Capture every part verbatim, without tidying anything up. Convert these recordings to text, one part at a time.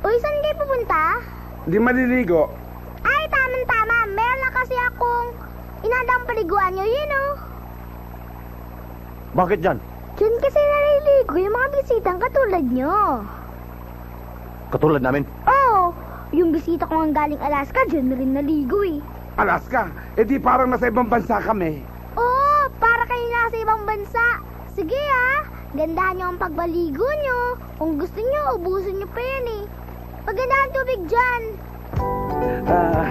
Uy, saan kayo pupunta? Di maliligo. Ay, tama-tama. Meron na kasi akong inandang paliguan nyo, yun oh. Bakit dyan? Diyan kasi naliligo yung mga bisitang katulad nyo. Katulad namin? Oo, yung bisita ko ang galing Alaska, dyan na rin naligo eh. Alaska? Eh di parang nasa ibang bansa kami. Oo, para kayo nasa ibang bansa. Sige ah, gandahan nyo ang pagbaligo nyo. Kung gusto nyo, ubusin nyo pa yan eh. Maganda ang tubig dyan. Ah,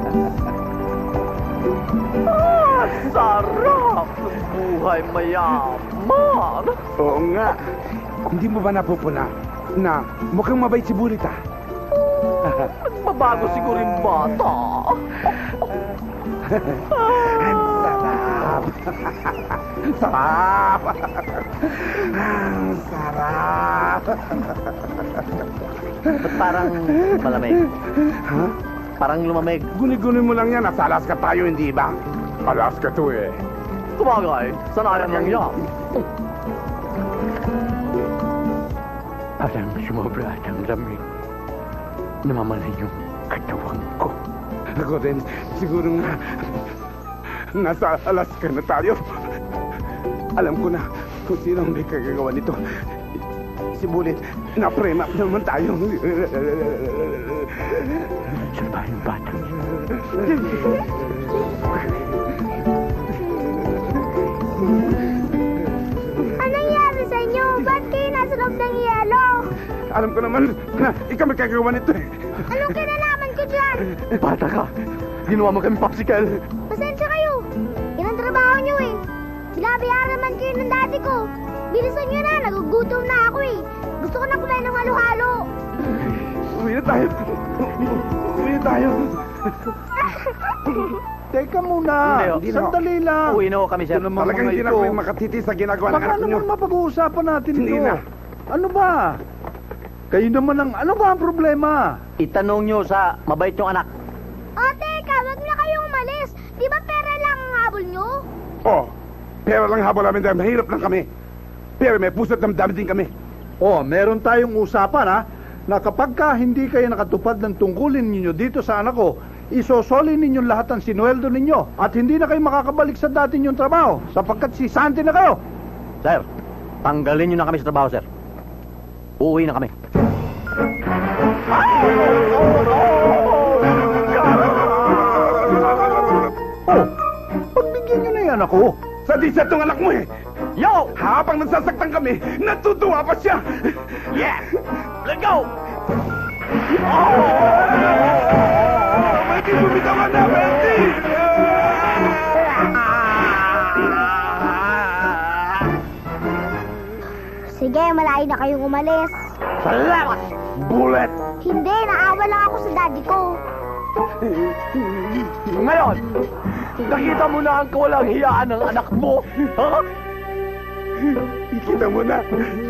sarap ng buhay mayaman. Oo nga. Hindi mo ba napupuna na mukhang mabait si Bulita? Nagbabago siguro yung bata. Ang sarap. Sarap. Ang sarap. Ba't parang malamig? Ha? Parang lumamig. Guni-guni mo lang yan. Nasa Alaska tayo, hindi ba? Alaska to eh. Kumagay, sanayan lang yan. Parang sumobra at ang lamig. Namamalan yung katawan ko. Ako din, siguro nga, nasa Alaska na tayo. Alam ko na kung sino ang may kagagawa nito. Si Bulit, na-frame up naman tayo. Saan ba yung bata? Anong nangyari sa inyo? Ba't kayo nasa loob ng yelo? Alam ko naman na ikaw may kagagawa nito eh. Anong kinalaman ko dyan? Bata ka! Ginawa mo kami popsicle! Pasensya kayo. Yan ang trabaho nyo eh. Binabayaran naman kayo ng dati ko. Bilisan nyo na, nagugutom na ako eh. Gusto ko na kumain ng halo-halo. Uwi na tayo. Uwi na tayo. Teka muna, Hindi, sandali lang. Uwi na ho kami, sir. Ito naman Talagang mga hindi na ito. kayo makatiti sa ginagawa ng Baka anak nyo. naman mapag-uusapan natin Hindi ito. na. Ano ba? Kayo naman ang, ano ba ang problema? Itanong nyo sa mabait yung anak. O teka, wag na kayong umalis. Di ba pera lang ang habol nyo? Oh, pera lang habol namin dahil mahirap lang kami. Pero may puso't damdamin din kami. Oh, meron tayong usapan ha, na kapag ka hindi kayo nakatupad ng tungkulin ninyo dito sa anak ko, isosoli ninyo lahat ng sinweldo ninyo at hindi na kayo makakabalik sa dati ninyong trabaho sapagkat sisante na kayo. Sir, tanggalin nyo na kami sa trabaho, sir. Uuwi na kami. Oh, pagbigyan nyo na yan ako. Sa di sa itong anak mo eh. Yo! Habang nagsasaktan kami, natutuwa pa siya. Yeah! Let's go! Wendy, bumitaw ka na, Wendy! Sige, malayo na kayong umalis. Salamat! Bullet! Hindi, naawa lang ako sa daddy ko. Ngayon, nakita mo na ang kawalang hiyaan ng anak mo. Ha? Kita mo na.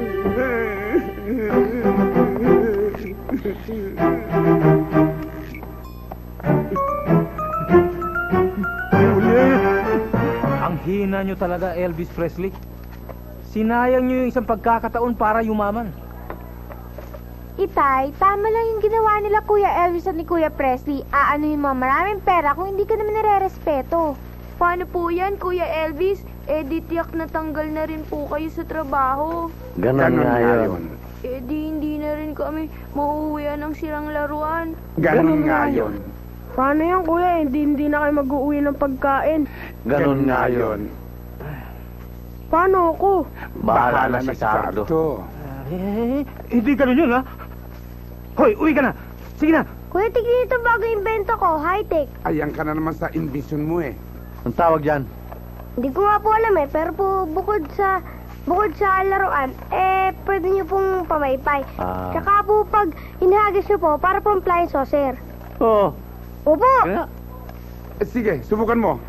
Ang hina nyo talaga, Elvis Presley. Sinayang nyo yung isang pagkakataon para yumaman. Itay, tama lang yung ginawa nila Kuya Elvis at ni Kuya Presley. Aanuhin mo maraming pera kung hindi ka naman nire-respeto. Paano po yan, Kuya Elvis? Eh, di tiyak na tanggal na rin po kayo sa trabaho. Ganon nga yun. Eh, di hindi na rin kami mauuwian ng sirang laruan. Ganon nga yun. Paano yan, Kuya? Hindi, hindi na kayo mag-uuwi ng pagkain. Ganon nga yun. Paano ako? Bahala na si Sardo. Eh, hindi ganun yun, ha? Hoy, uwi ka na! Sige na! Kuya, tignan ito bago invento ko, high-tech. Ayan ka na naman sa invision mo eh. Ang tawag dyan? Hindi ko nga po alam eh, pero po bukod sa bukod sa laruan, eh, pwede niyo pong pamaypay. Ah. Tsaka po pag hinahagis niyo po, para pong flying saucer. Oo. Opo! Kaya, Eh, sige, subukan mo.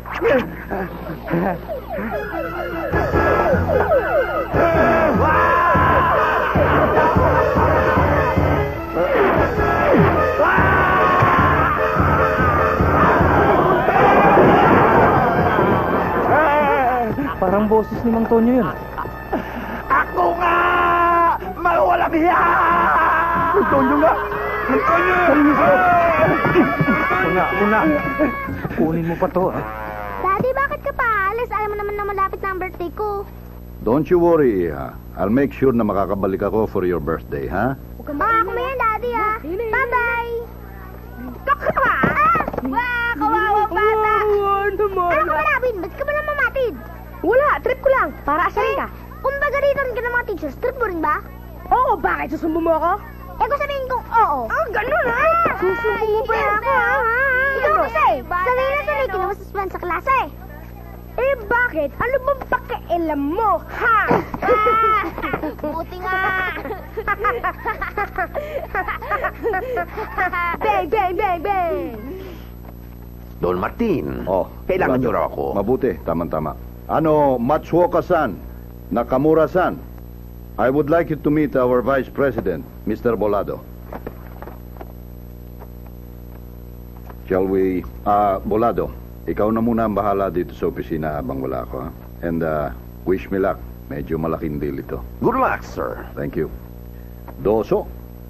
Parang boses ni Mang Tonyo yun. ako nga! Mawalang hiya! Tonyo nga, Una, una. Kunin mo pa to, ha? Daddy, bakit ka pa aalis? Alam mo naman na malapit na ang birthday ko. Don't you worry, ha? I'll make sure na makakabalik ako for your birthday, ha? Baka ako mo yan, Daddy, ha? Bye-bye! Kakawa! Ah! Wow, kawawa bata! Ano ka malapit? Ba't ka ba naman mamatid? Wala, trip ko lang. Para asarin ka. Kumbaga dito rin ka ng mga teachers, trip mo rin ba? Oo, bakit? Susumbo mo ako? Eh, kung sabihin kong oo. Ah, ganun ha? Susumbo mo pa yan ako ha? Ikaw kasi, sanay na sanay ka na masuspend sa klase. Eh, bakit? Ano bang pakialam mo, ha? Ah! Buti nga! Bang, bang, bang, bang! Don Martin, Oh, kailangan Brother. niyo raw ako. Mabuti, tama-tama. Ano, Matsuoka-san, Nakamura-san, I would like you to meet our Vice President, Mister Bolado. Shall we... Ah, Bolado, ikaw na muna ang bahala dito sa opisina habang wala ako, ha? And uh, wish me luck. Medyo malaking deal ito. Good luck, sir. Thank you. Doso.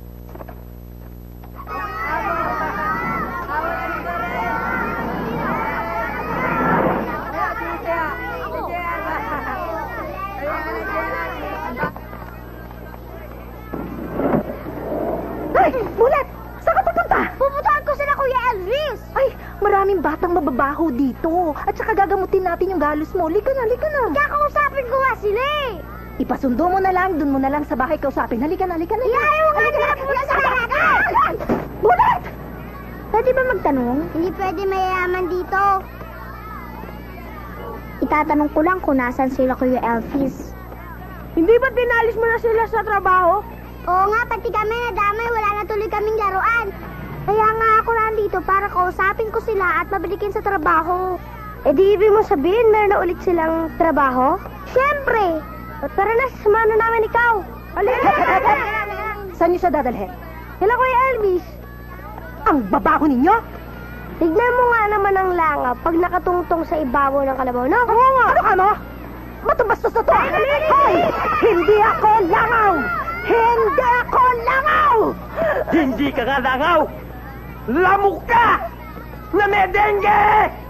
Ay, Bulat! Saan ka pupunta? Pupuntahan ko sila Kuya Elvis! Ay, maraming batang mababaho dito. At saka gagamutin natin yung galos mo. Lika na, lika na. Kakausapin ko nga sila eh! Ipasundo mo na lang, dun mo na lang sa bahay kausapin. Halika na, halika na. Iyayaw nga nila pumunta sa harapan! Bulat! Pwede ba magtanong? Hindi pwede mayayaman dito. Itatanong ko lang kung nasan sila Kuya Elvis. Hindi ba pinalis mo na sila sa trabaho? Oo nga, pati kami nadamay, wala na tuloy kaming laruan. Kaya nga ako nandito para kausapin ko sila at mabalikin sa trabaho. Eh di ibig mo sabihin, meron na ulit silang trabaho? Siyempre! At tara na, sasamahan na namin ikaw. Halika! Saan niyo siya dadalhin? Kila Kuya Elvis. Ang babaho ninyo? Tignan mo nga naman ang langaw pag nakatungtong sa ibabaw ng kalabaw, no? Oo nga. Ano ka, no? Matubastos na to. Hoy! Hindi ako langaw! Hindi ako langaw! Hindi ka nga langaw! Lamok ka! Na may dengue!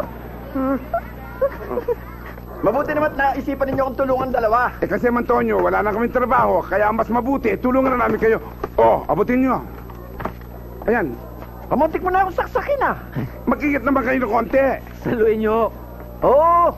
Mabuti naman na isipan ninyo akong tulungan dalawa. Eh kasi Antonio, wala na kaming trabaho, kaya mas mabuti, tulungan na namin kayo. Oh, abutin nyo. Ayan, Pamuntik mo na akong saksakin ah. magkikit naman kayo ng konti. Saluhin nyo. Oo.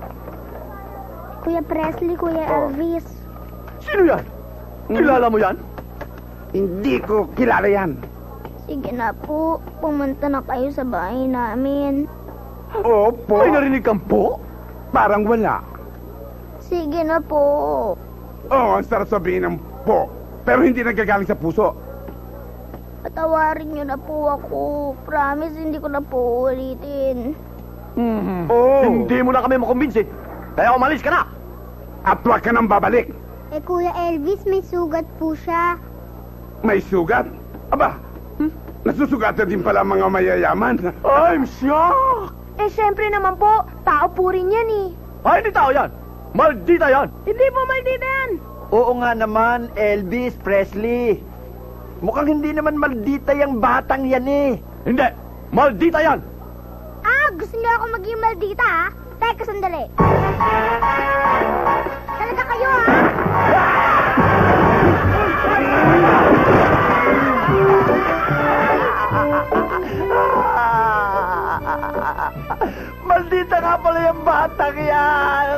Kuya Presley, Kuya Elvis. Sino yan? Kilala mo yan? Hindi ko kilala yan. Sige na po, pumunta na kayo sa bahay namin. Opo, May narinig kang po? parang wala. Sige na po. Oo, ang sarap sabihin ng po, pero hindi nagagaling sa puso. Patawarin niyo na po ako. Promise, hindi ko na po ulitin. Oo, Hindi mo na kami makumbinsi. Kaya umalis ka na. at wag ka nang babalik. Eh, Kuya Elvis, may sugat po siya. May sugat? Aba, nasusugatan din pala mga mayayaman. I'm shocked. Eh, syempre naman po, tao po rin yan eh. Ay, hindi tao yan. Maldita yan. Hindi po maldita yan. Oo nga naman, Elvis Presley. Mukhang hindi naman maldita yung batang yan eh. Hindi. Maldita yan. Ah, gusto niyo ako maging maldita, ha? Teka, sandali. Talaga kayo, ha? Maldita nga pala yung batang yan.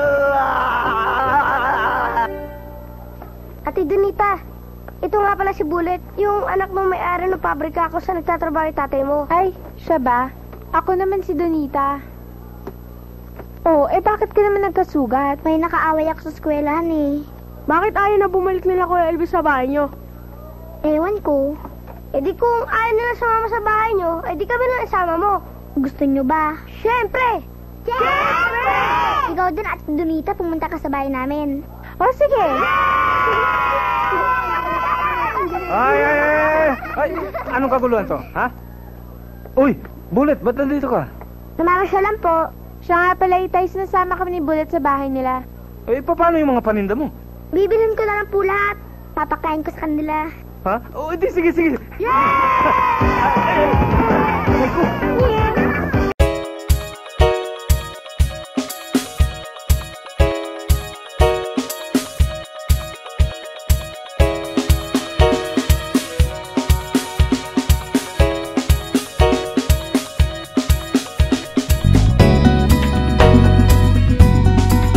Ate Donita, ito nga pala si Bullet, yung anak mo may-ari ng pabrika ako sa nagtatrabaho yung tatay mo. Ay, siya ba? Ako naman si Donita. Oh, eh bakit ka naman nagkasugat? May nakaaway ako sa eskwelahan, eh. Bakit ayaw na bumalik nila Kuya Elvis sa bahay nyo? Ewan ko. Eh di kung ayaw nila sumama sa bahay nyo, eh di kami lang isama mo. Gusto niyo ba? Siyempre! Siyempre! Ikaw din at Donita, pumunta ka sa bahay namin. O sige! Ay, ay, ay! Ay, anong kaguluhan to, ha? Uy, Bullet, ba't nandito ka? Namamasyal lang po. Siya nga pala itay, sinasama kami ni Bullet sa bahay nila. Eh, paano yung mga paninda mo? Bibilhin ko na lang po lahat. Papakain ko sa kanila. Ha? O, di, sige, sige. Yeah! Aray ko. Yeah!